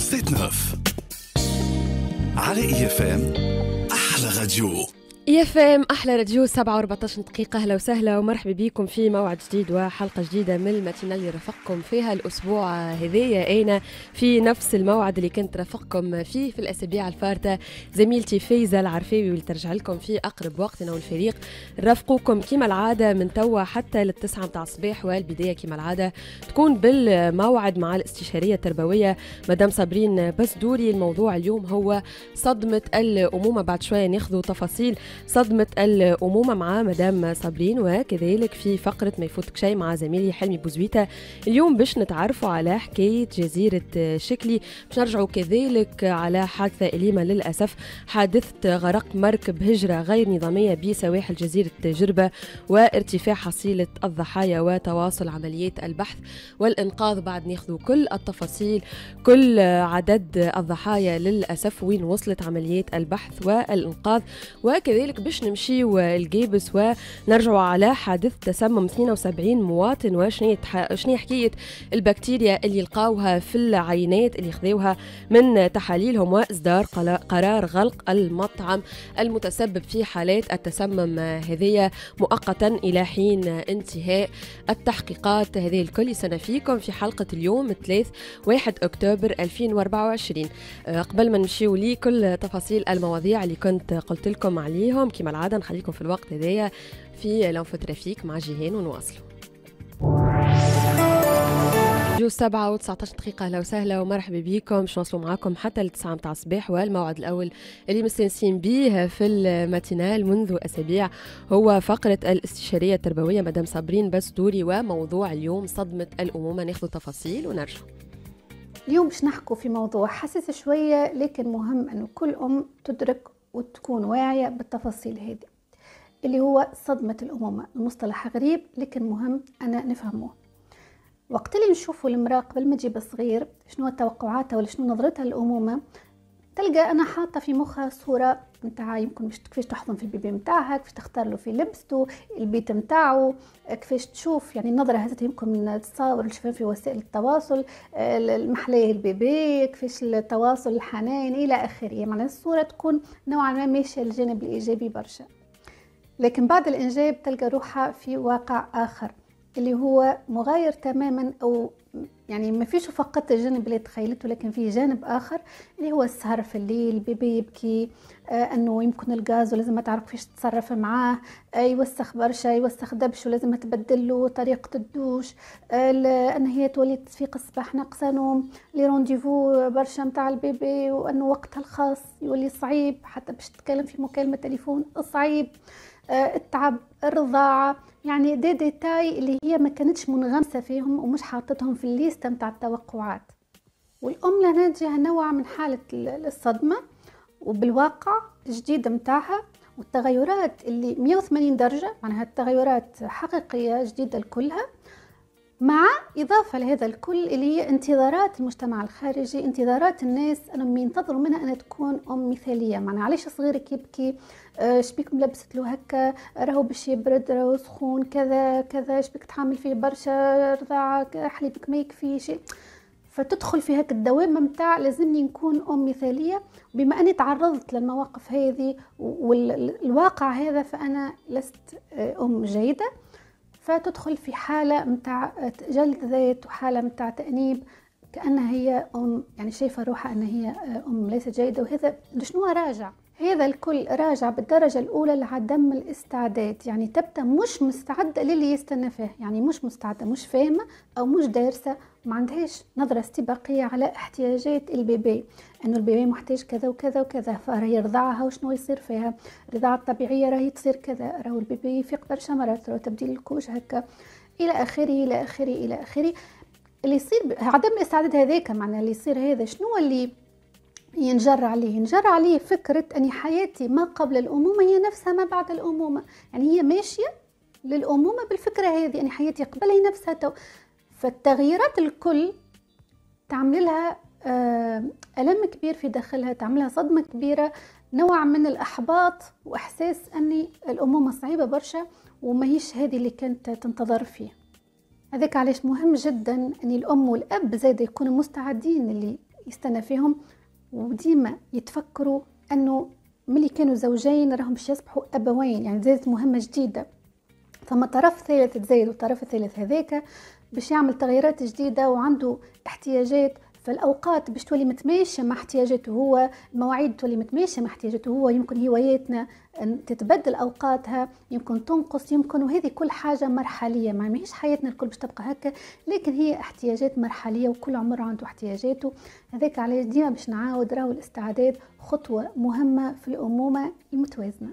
79 على اي اف ام، احلى راديو. اي اف ام احلى راديو. 7:14 دقيقة. اهلا وسهلا ومرحبا بكم في موعد جديد وحلقة جديدة من الماتينال اللي رافقكم فيها الاسبوع هذايا. انا في نفس الموعد اللي كنت رافقكم فيه في الاسابيع الفارطة زميلتي فايزة العرفاوي، واللي ترجع لكم في اقرب وقت. انا والفريق نرافقوكم كما العادة من توا حتى للتسعة متاع الصباح، والبداية كما العادة تكون بالموعد مع الاستشارية التربوية مدام صابرين بسدوري. الموضوع اليوم هو صدمة الأمومة. بعد شوية ناخذوا تفاصيل صدمة الأمومة مع مدام صابرين، وكذلك في فقرة ما يفوتك شيء مع زميلي حلمي بوزويتة. اليوم باش نتعرفوا على حكاية جزيرة شكلي، باش نرجعوا كذلك على حادثة أليمة للأسف، حادثة غرق مركب هجرة غير نظامية بسواحل جزيرة جربة، وارتفاع حصيلة الضحايا وتواصل عمليات البحث والإنقاذ. بعد ناخذوا كل التفاصيل، كل عدد الضحايا للأسف، وين وصلت عمليات البحث والإنقاذ، وكذلك باش نمشيو الجيبس ونرجعوا على حادث تسمم 72 مواطن، وشنية حكاية البكتيريا اللي لقاوها في العينات اللي خذوها من تحاليلهم، وإصدار قرار غلق المطعم المتسبب في حالات التسمم هذه مؤقتا إلى حين انتهاء التحقيقات. هذه الكل سنة فيكم في حلقة اليوم 1 أكتوبر 2024. قبل ما نمشيو لي كل تفاصيل المواضيع اللي كنت قلت لكم عليهم كما العادة، نخليكم في الوقت هذايا في لنفو ترافيك مع جيهان ونواصلوا. 7:19 دقيقة. أهلا وسهلا ومرحبا بكم. باش نوصلوا معاكم حتى للتسعة متاع الصباح، والموعد الأول اللي مستانسين به في الماتينال منذ أسابيع هو فقرة الاستشارية التربوية مدام صابرين بسدوري، وموضوع اليوم صدمة الأمومة. ناخذ تفاصيل ونرجع. اليوم باش نحكوا في موضوع حساس شوية، لكن مهم أنه كل أم تدرك وتكون واعية بالتفاصيل هذه، اللي هو صدمة الأمومة. المصطلح غريب لكن مهم أنا نفهمه. وقت اللي نشوفوا المرأة قبل ما تجيب صغير شنو توقعاتها ولا شنو نظرتها للأمومة، تلقى أنا حاطة في مخها صورة متاع يمكن كيفاش تحضن في البيبي متاعها، كيفاش تختار له في لبسته، البيت متاعه، كيفاش تشوف يعني النظرة هذه يمكن تصور نشوفها في وسائل التواصل، المحلاه البيبي، كيفاش التواصل الحنان إلى آخره. معناها الصورة تكون نوعا ما ماشية الجانب الإيجابي برشا، لكن بعد الإنجاب تلقى روحها في واقع آخر اللي هو مغاير تماما، أو يعني ما فيش فقط الجانب اللي تخيلته، لكن في جانب آخر اللي هو السهر في الليل، البيبي يبكي، أنه يمكن الغاز ولازم ما تعرف كيفاش تتصرف معاه، يوسخ برشا، يوسخ دبش ولازم تبدل له طريقة الدوش، أن هي تولي تفيق الصباح ناقصة نوم، لي رونديفو برشا متاع البيبي، وأنه وقتها الخاص يولي صعيب، حتى باش تتكلم في مكالمة تليفون صعيب، التعب، الرضاعة، يعني دي ديتاي اللي هي ما كانتش منغمسة فيهم ومش حاطتهم في الليستة متاع التوقعات. والأم لهنا تجيها نوع من حالة الصدمة وبالواقع الجديد متاعها، والتغيرات اللي 180 درجة، معناها التغيرات حقيقية جديدة لكلها، مع إضافة لهذا الكل اللي هي انتظارات المجتمع الخارجي، انتظارات الناس أنهم ينتظروا منها أن تكون أم مثالية. معناها علاش صغيرك يبكي، شبيك ملبست له هكا، راهو باش يبرد، راهو سخون، كذا كذا، شبيك تحمل فيه برشا رضاعة، حليبك ما يكفيش. فتدخل في هاك الدوامة متاع لازمني نكون أم مثالية. بما أني تعرضت للمواقف هذه والواقع هذا، فأنا لست أم جيدة، فتدخل في حالة متاع جلد ذات وحالة متاع تأنيب، كأنها هي أم، يعني شايفة روحها أن هي أم ليست جيدة. وهذا لشنو راجع؟ هذا الكل راجع بالدرجة الأولى لعدم الاستعداد، يعني تبدأ مش مستعدة للي يستنى فيه، يعني مش مستعدة، مش فاهمة أو مش دارسة، ما عندهاش نظرة استباقية على احتياجات البيبي، أنه البيبي محتاج كذا وكذا وكذا، فهي يرضعها وشنو يصير فيها. الرضاعة الطبيعية راهي تصير كذا، راهو البيبي يفيق برشا مرات، راهو تبديل الكوش هكا، إلى آخره إلى آخره إلى آخره. اللي يصير عدم الاستعداد هذاك، معناه اللي يصير هذا شنو اللي ينجر عليه فكرة أن حياتي ما قبل الأمومة هي نفسها ما بعد الأمومة، يعني هي ماشية للأمومة بالفكرة هذه، يعني حياتي قبل هي نفسها فالتغييرات الكل تعمل لها ألم كبير في داخلها، تعملها صدمة كبيرة، نوع من الإحباط وإحساس أن الأمومة صعيبة برشا وما هيش هذه اللي كانت تنتظر فيه. هذاك علاش مهم جدا أن الأم والأب زاد يكونوا مستعدين اللي يستنى فيهم، وديما يتفكروا أنه ملي كانوا زوجين راهم باش يصبحوا أبوين، يعني زادت مهمة جديدة، ثم طرف ثالث تزايد، والطرف الثالث هذاك باش يعمل تغييرات جديدة وعنده احتياجات، فالأوقات باش تولي متماشية مع احتياجاته هو، المواعيد تولي متماشية مع احتياجاته هو، يمكن هواياتنا تتبدل أوقاتها، يمكن تنقص، يمكن، وهذه كل حاجة مرحلية، ما هيش حياتنا الكل باش تبقى هكا، لكن هي احتياجات مرحلية وكل عمر عنده احتياجاته. هذاك علاش ديما باش نعاود راهو الاستعداد خطوة مهمة في الأمومة المتوازنة.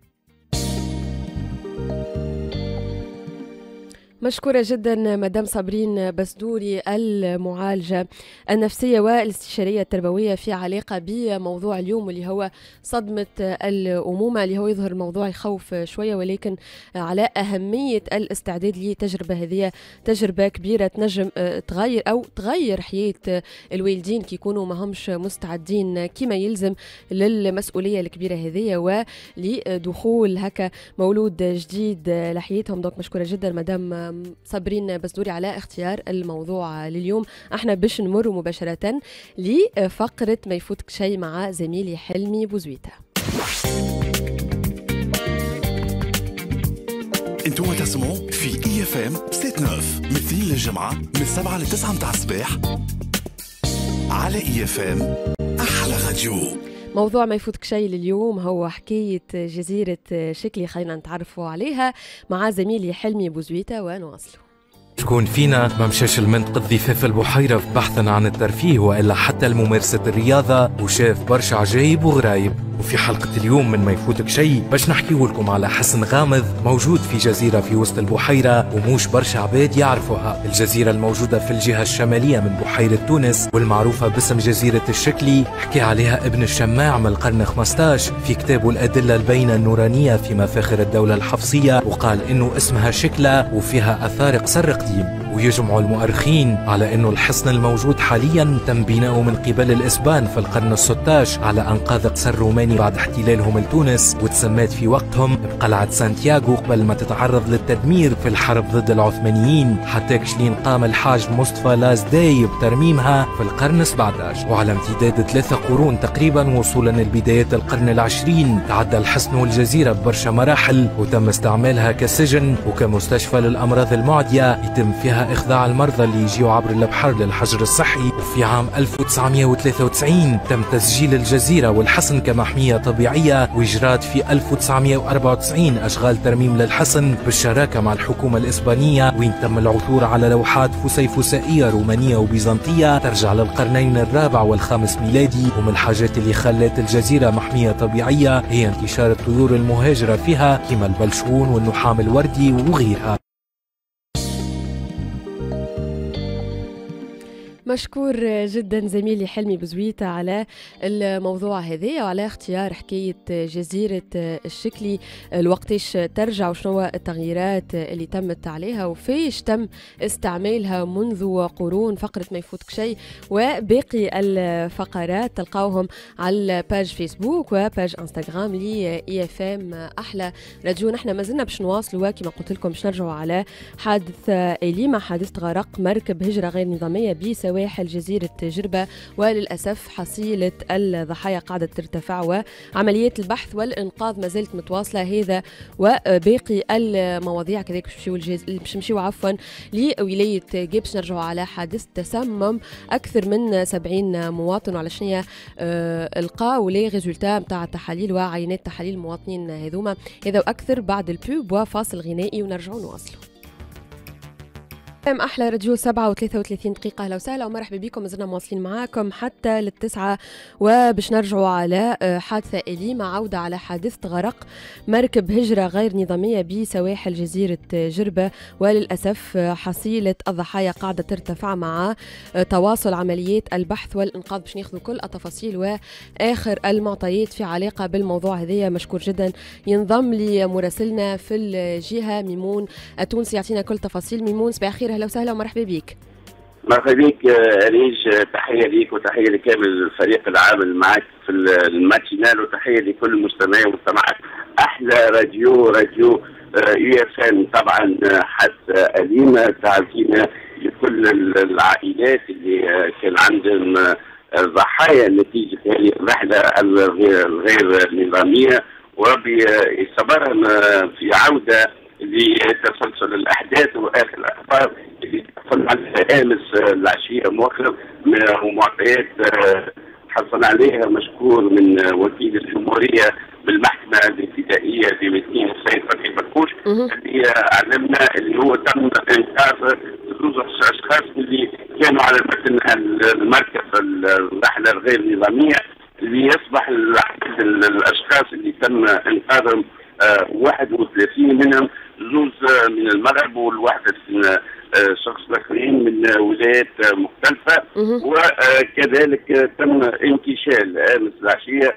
مشكورة جدا مدام صابرين بسدوري، المعالجة النفسية والاستشارية التربوية في علاقة بموضوع اليوم واللي هو صدمة الأمومة، اللي هو يظهر الموضوع يخوف شوية، ولكن على أهمية الاستعداد لتجربة هذه، تجربة كبيرة تنجم تغير حياة الوالدين كي يكونوا ما همش مستعدين كما يلزم للمسؤولية الكبيرة هذه ولدخول هكا مولود جديد لحياتهم. دونك مشكورة جدا مدام صابرين بسدوري على اختيار الموضوع لليوم. احنا باش نمر مباشرة لفقرة ما يفوتك شيء مع زميلي حلمي بوزويته. انتوا تسمعوا في EFM 6-9 من 2 للجمعة من 7 ل 9 متاع الصباح على EFM أحلى راديو. موضوع ما يفوتك شيء لليوم هو حكاية جزيرة شكلي، خلينا نتعرفوا عليها مع زميلي حلمي بوزويته ونواصلوا. شكون فينا ما مشاش المنطقة ضفاف البحيرة بحثا عن الترفيه وإلا حتى لممارسة الرياضة وشاف برشا عجايب وغرايب. وفي حلقة اليوم من ما يفوتك شيء باش نحكيو لكم على حصن غامض موجود في جزيرة في وسط البحيرة وموش برشا عباد يعرفوها. الجزيرة الموجودة في الجهة الشمالية من بحيرة تونس والمعروفة باسم جزيرة الشكلي، حكي عليها ابن الشماع من القرن 15 في كتابه الأدلة البينة النورانية في مفاخر الدولة الحفصية، وقال إنه اسمها شكلة وفيها أثار قصر قديم. ويجمع المؤرخين على أنه الحصن الموجود حاليا تم بناؤه من قبل الإسبان في القرن ال16 على أنقاض قصر روماني بعد احتلالهم لتونس، وتسمات في وقتهم بقلعة سانتياغو قبل ما تتعرض للتدمير في الحرب ضد العثمانيين، حتى كشلين قام الحاج مصطفى لازداي بترميمها في القرن 17. وعلى امتداد 3 قرون تقريبا وصولا لبدايات القرن العشرين تعدى الحصن والجزيرة ببرشا مراحل، وتم استعمالها كسجن وكمستشفى للأمراض المعدية يتم فيها إخضاع المرضى اللي يجيوا عبر البحر للحجر الصحي. وفي عام 1993 تم تسجيل الجزيرة والحصن كمحمية طبيعية، وإجراد في 1994 أشغال ترميم للحصن بالشراكة مع الحكومة الإسبانية، وين تم العثور على لوحات فسيفسائية رومانية وبيزنطية ترجع للقرنين الرابع والخامس ميلادي. ومن الحاجات اللي خلت الجزيرة محمية طبيعية هي انتشار الطيور المهاجرة فيها كما البلشون والنحام الوردي وغيرها. مشكور جدا زميلي حلمي بزويته على الموضوع هذا وعلى اختيار حكاية جزيرة الشكلي، الوقتش ترجع وشنو التغييرات اللي تمت عليها وفيش تم استعمالها منذ قرون. فقرة ما يفوتك شيء وباقي الفقرات تلقاوهم على باج فيسبوك وباج انستغرام لي EFM أحلى راديو. نحن مازلنا باش نواصلوا كما قلت لكم باش نرجعوا على حادث إليما، حادث غرق مركب هجرة غير نظامية بسواحل جزيرة جربة، وللأسف حصيلة الضحايا قاعدة ترتفع وعمليات البحث والإنقاذ ما زالت متواصلة. هذا وباقي المواضيع كذلك باش نمشيو عفوا لولاية جيبس، نرجعوا على حادث تسمم أكثر من 70 مواطن وعلى شنية القاو لي ريزولتا نتاع التحاليل وعينات تحاليل المواطنين هذوما. هذا وأكثر بعد البوب وفاصل غنائي ونرجعوا نواصلوا. أحلى راديو 7:33 دقيقة. أهلا وسهلا ومرحبا بكم، مازلنا مواصلين معاكم حتى للتسعة وباش نرجعوا على حادثة إليما، عودة على حادث غرق مركب هجرة غير نظامية بسواحل جزيرة جربة، وللأسف حصيلة الضحايا قاعدة ترتفع مع تواصل عمليات البحث والإنقاذ. باش ناخذ كل التفاصيل وآخر المعطيات في علاقة بالموضوع هذا. مشكور جدا ينضم لي مراسلنا في الجهة ميمون التونسي يعطينا كل تفاصيل. ميمون صباح الخير، اهلا وسهلا ومرحبا بك. مرحبا بك أريج، تحيه ليك وتحيه لكامل الفريق العامل معك في الماتينال، وتحيه لكل المستمعين ومستمعات احلى راديو EFM. طبعا حادثه أليمة تعزينا لكل العائلات اللي كان عندهم ضحايا نتيجه هذه الرحله الغير نظاميه، وربي يصبرهم في عوده لتسلسل الاحداث واخر الاخبار اللي تحصل عليها امس العشيه مؤخرا ومعطيات حصل عليها مشكور من وكيل الجمهوريه بالمحكمه الابتدائيه بمدينه السيد فتحي بكوش اللي علمنا اللي هو تم انقاذ زوج اشخاص اللي كانوا على متن المركب الرحله الغير نظاميه، اللي يصبح عدد الاشخاص اللي تم انقاذهم 31 منهم زوج من المغرب والواحد من شخص اخرين من ولايات مختلفه، وكذلك تم انتشال امس العشيه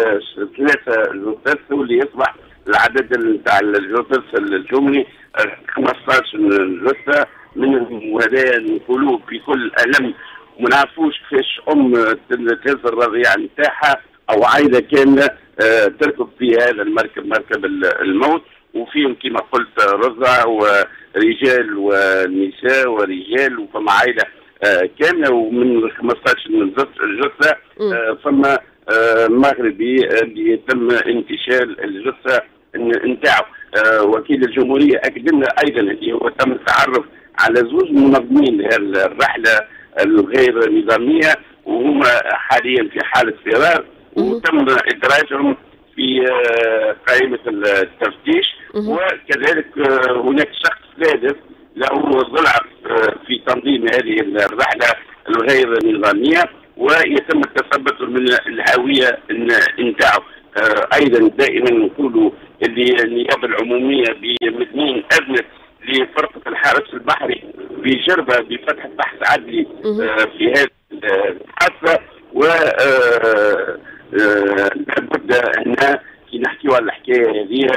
3 جثث واللي يصبح العدد نتاع الجثث الجملي 15 جثه منهم، وهذا نقولوا بكل الم وما نعرفوش كيفاش تهز الرضيعه نتاعها او عائله كامله تركب في هذا المركب، مركب الموت، وفيهم كما قلت رضع ورجال ونساء ورجال، وفما عائله كامله، ومن 15 جثه فما مغربي اللي تم انتشال الجثه نتاعو. وكيل الجمهوريه اكد لنا ايضا اللي هو تم التعرف على زوج منظمين الرحله الغير نظاميه وهم حاليا في حاله فرار، وتم ادراجهم في قائمه التفتيش، وكذلك هناك شخص ثالث له ضلع في تنظيم هذه الرحله الغير نظاميه ويتم التثبت من الهويه نتاعو. ايضا دائما نقولوا اللي النيابه العموميه بمدنين اذنت لفرقه الحرس البحري بجربه بفتح بحث عدلي في هذه الحادثه، و لابد ان كي نحكيو على الحكايه هذه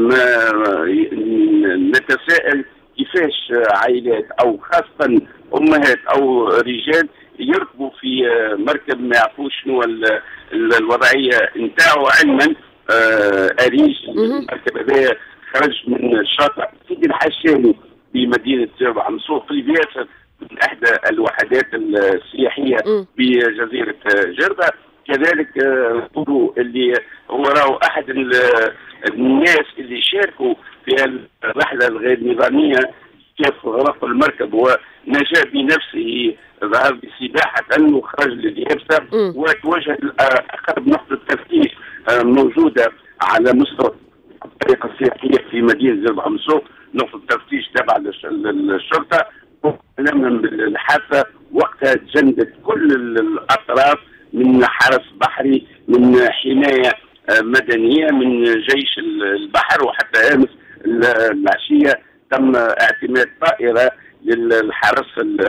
نتساءل كيفاش عائلات او خاصه امهات او رجال يركبوا في مركب ما يعرفوش شنو الوضعيه نتاعو، علما اريج المركب هذا خرج من الشاطئ سيدي الحشاني بمدينه جربة منصور قريب ياسر من احدى الوحدات السياحيه بجزيره جربة. كذلك نقولوا اللي هو راهو احد الناس اللي شاركوا في الرحله الغير نظاميه كيف غرق المركب ونجا بنفسه، ذهب بسباحه وخرج لليابسه وتوجه اقرب نقطه تفتيش موجوده على مستوى الطريقه السياحيه في مدينه جربة منصور، نقطه تفتيش تابعه للشرطه. لما الحادثه وقتها تجندت كل الاطراف من حرس بحري من حمايه مدنيه من جيش البحر، وحتى امس العشيه تم اعتماد طائره للحرس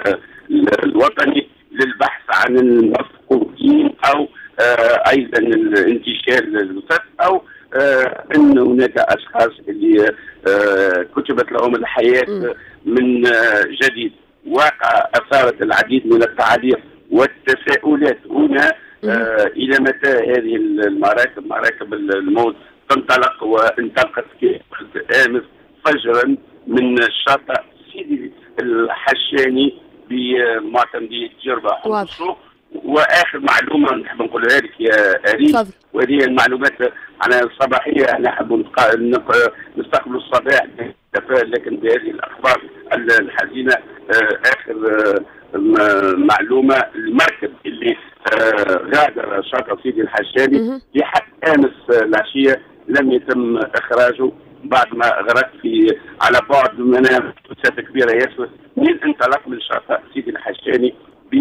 الوطني للبحث عن المفقودين او ايضا الانتشال الجثث او ان هناك اشخاص اللي كتبت لهم الحياه من جديد. واقع اثارت العديد من التعليق والتساؤلات هنا الى متى هذه المراكب مراكب الموت تنطلق وانطلقت امس فجرا من الشاطئ سيدي الحشاني بمعتمدية جربة منصور. واخر معلومه نحب نقولها لك يا اريد، وهذه المعلومات على الصباحيه نحب نستقبل الصباح بتفاؤل، لكن بهذه الاخبار الحزينه اخر معلومه المركب اللي غادر شاطئ سيدي الحشاني في حد امس العشيه لم يتم اخراجه بعد ما غرق في على بعد مسافه كبيره ياسر من الانطلاق من شاطئ سيدي الحشاني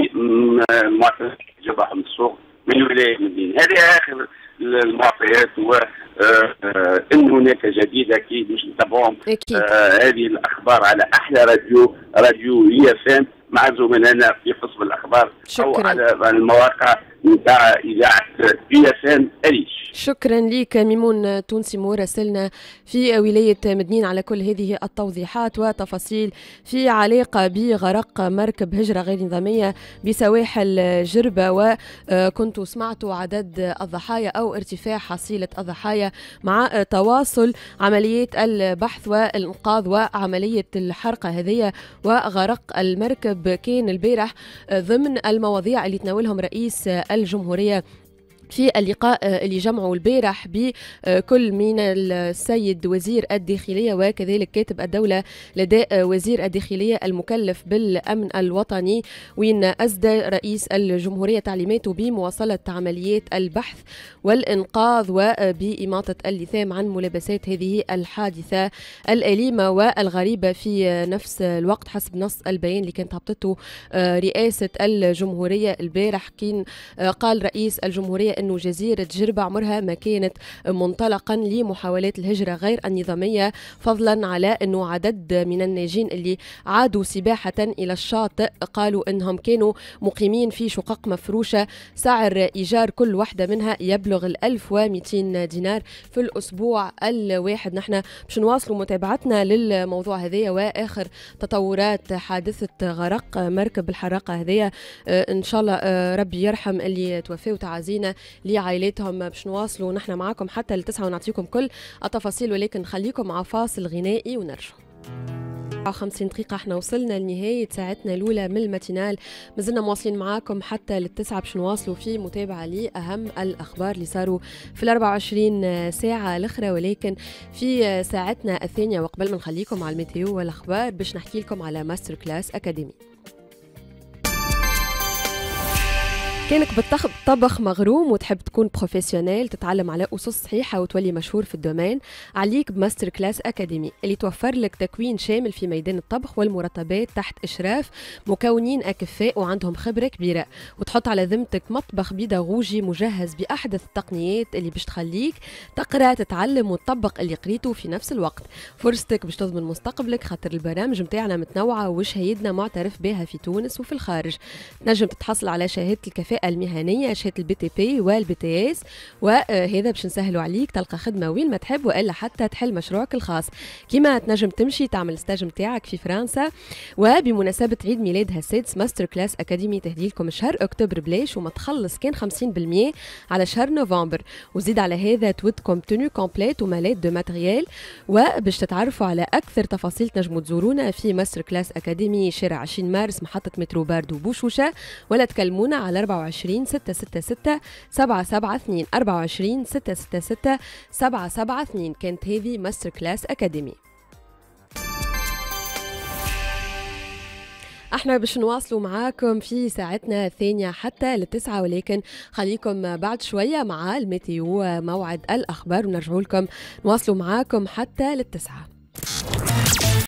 بمعتمد جبهة منصور من ولاية مدينة. هذه آخر المعطيات، وإن هناك جديد أكيد مش نتابعهم هذه الأخبار على أحلى راديو EFM مع زملائنا في قسم الأخبار. شكرا. أو على المواقع نتاع اذاعه EFM أريج. شكرا لك ميمون تونسي مراسلنا في ولاية مدنين على كل هذه التوضيحات وتفاصيل في علاقة بغرق مركب هجرة غير نظامية بسواحل جربة، وكنتوا سمعتوا عدد الضحايا أو ارتفاع حصيلة الضحايا مع تواصل عمليات البحث والإنقاذ وعملية الحرقة هذه وغرق المركب. كان البارح ضمن المواضيع اللي تناولهم رئيس الجمهورية في اللقاء اللي جمعوا البارح بكل من السيد وزير الداخلية وكذلك كاتب الدولة لدى وزير الداخلية المكلف بالأمن الوطني، وين أسدى رئيس الجمهورية تعليماته بمواصلة عمليات البحث والإنقاذ وبإماطة اللثام عن ملابسات هذه الحادثة الأليمة والغريبة. في نفس الوقت حسب نص البيان اللي كانت هبطته رئاسة الجمهورية البارح، كان قال رئيس الجمهورية أنه جزيرة جربة عمرها ما كانت منطلقا لمحاولات الهجرة غير النظامية، فضلا على أنه عدد من الناجين اللي عادوا سباحة إلى الشاطئ قالوا أنهم كانوا مقيمين في شقق مفروشة سعر إيجار كل واحدة منها يبلغ 1200 دينار في الأسبوع الواحد. نحن باش نواصلوا متابعتنا للموضوع هذا وآخر تطورات حادثة غرق مركب الحراقة هذه. إن شاء الله ربي يرحم اللي توفوا وتعازينا لعائلاتهم. باش نواصلوا نحن معاكم حتى ل9 ونعطيكم كل التفاصيل، ولكن خليكم مع فاصل غنائي ونرجع. 50 دقيقة احنا وصلنا لنهاية ساعتنا الأولى من الماتينال، مازلنا مواصلين معاكم حتى ل9 باش نواصلوا في متابعة لأهم الأخبار اللي صاروا في 24 ساعة الأخرى، ولكن في ساعتنا الثانية وقبل ما نخليكم على الميتيو والأخبار باش نحكي لكم على ماستر كلاس أكاديمي. كانك بالطبخ مغروم وتحب تكون بروفيسيونيل تتعلم على أسس صحيحة وتولي مشهور في الدومين، عليك بماستر كلاس أكاديمي اللي توفر لك تكوين شامل في ميدان الطبخ والمرتبات تحت إشراف مكونين أكفاء وعندهم خبرة كبيرة، وتحط على ذمتك مطبخ بيداغوجي مجهز بأحدث التقنيات اللي باش تخليك تقرأ تتعلم وتطبق اللي قريته في نفس الوقت. فرصتك باش تضمن مستقبلك، خاطر البرامج متاعنا متنوعة وشهيدنا معترف بها في تونس وفي الخارج. نجم تتحصل على شهادة الكفاءة المهنية، شهادة الBTP والBTS، وهذا باش نسهلوا عليك تلقى خدمة وين ما تحب وإلا حتى تحل مشروعك الخاص. كما تنجم تمشي تعمل ستاج متاعك في فرنسا، وبمناسبة عيد ميلادها السادس ماستر كلاس أكاديمي تهدي لكم شهر أكتوبر بلاش وما تخلص كان 50% على شهر نوفمبر، وزيد على هذا تودكم تونو كومبليت ومالات دو ماتريال. وباش تتعرفوا على أكثر تفاصيل تنجموا تزورونا في ماستر كلاس أكاديمي شارع 20 مارس محطة مترو باردو بوشوشة، ولا تكلمونا على 24 666 772 24 666 772. كانت هذه ماستر كلاس أكاديمي. احنا باش نواصلوا معاكم في ساعتنا الثانية حتى ل9، ولكن خليكم بعد شوية مع الميتيو موعد الأخبار ونرجعوا لكم نواصلوا معاكم حتى ل9.